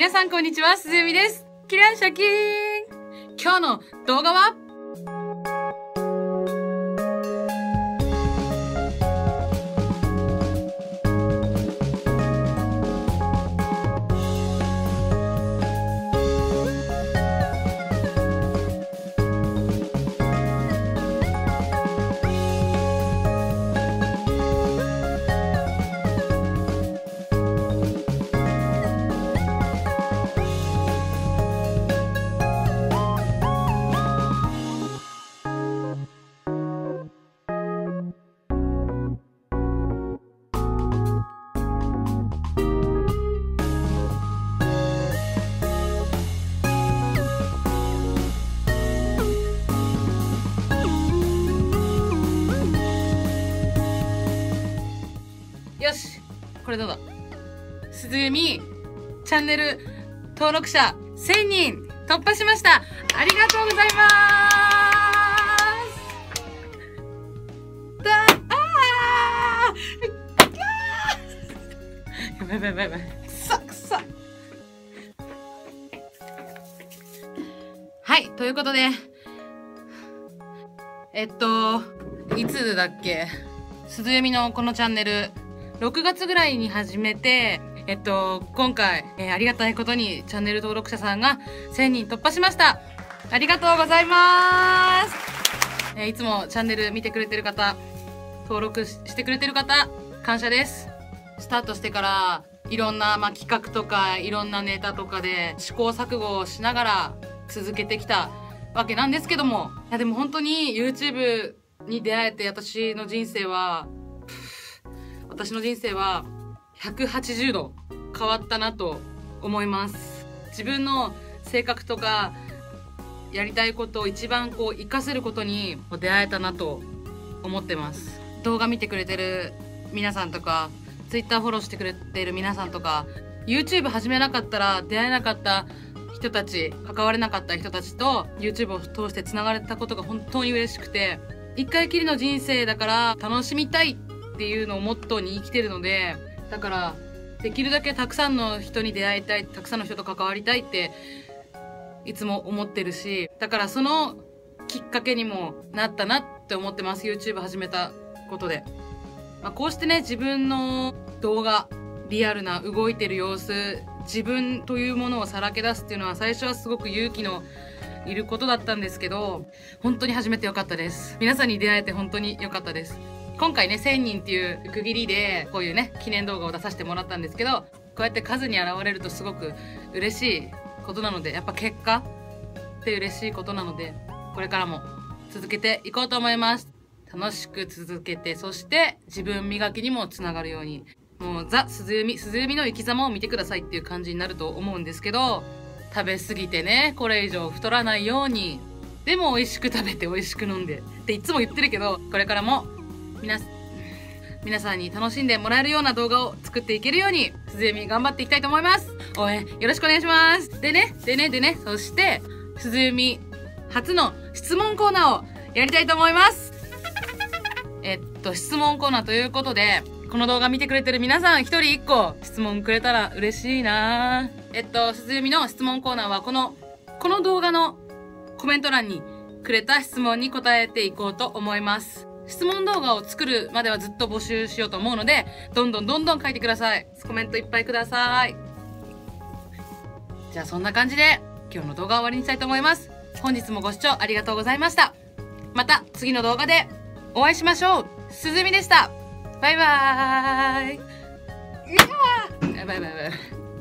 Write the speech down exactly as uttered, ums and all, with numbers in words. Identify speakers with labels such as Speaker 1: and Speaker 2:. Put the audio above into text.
Speaker 1: 皆さんこんにちは、すずゆみです。キランシャキーン。今日の動画はよし、これどうだ。すずゆみチャンネル登録者せんにん突破しました。ありがとうございます。だあーやばいやばいやばいやばい。くさくさ。はい、ということで、えっと、いつだっけ、すずゆみのこのチャンネル、ろくがつぐらいに始めて、えっと、今回、えー、ありがたいことにチャンネル登録者さんがせんにん突破しました。ありがとうございます。えー、いつもチャンネル見てくれてる方、登録してくれてる方、感謝です。スタートしてから、いろんな、まあ、企画とか、いろんなネタとかで試行錯誤をしながら続けてきたわけなんですけども、いやでも本当に YouTube に出会えて私の人生は、私の人生はひゃくはちじゅうど変わったなと思います。自分の性格とかやりたいことを一番こう活かせることに出会えたなと思ってます。動画見てくれてる皆さんとか Twitter フォローしてくれてる皆さんとか YouTube 始めなかったら出会えなかった人たち、関われなかった人たちと YouTube を通してつながれたことが本当に嬉しくて、一回きりの人生だから楽しみたいっていうのをモットーに生きてるので、だからできるだけたくさんの人に出会いたい、たくさんの人と関わりたいっていつも思ってるし、だからそのきっかけにもなったなって思ってます。 YouTube 始めたことで、まあ、こうしてね、自分の動画、リアルな動いてる様子、自分というものをさらけ出すっていうのは最初はすごく勇気のいることだったんですけど、本当に始めてよかったです。皆さんに出会えて本当によかったです。今回ね、せんにんっていう区切りでこういうね記念動画を出させてもらったんですけど、こうやって数に現れるとすごく嬉しいことなので、やっぱ結果って嬉しいことなので、これからも続けていこうと思います。楽しく続けて、そして自分磨きにもつながるように、もうザ・すずゆみ、すずゆみの生き様を見てくださいっていう感じになると思うんですけど、食べ過ぎてね、これ以上太らないように、でも美味しく食べて美味しく飲んでっていつも言ってるけど、これからも皆皆さんに楽しんでもらえるような動画を作っていけるように、すずゆみ頑張っていきたいと思います。応援よろしくお願いします。でね、でね、でね、そして、すずゆみ初の質問コーナーをやりたいと思います。えっと、質問コーナーということで、この動画見てくれてる皆さん一人一個質問くれたら嬉しいな。えっと、すずゆみの質問コーナーはこの、この動画のコメント欄にくれた質問に答えていこうと思います。質問動画を作るまではずっと募集しようと思うので、どんどんどんどん書いてください。コメントいっぱいください。じゃあそんな感じで今日の動画は終わりにしたいと思います。本日もご視聴ありがとうございました。また次の動画でお会いしましょう。すずゆみでした。バイバーイ。やばいやばいやばい。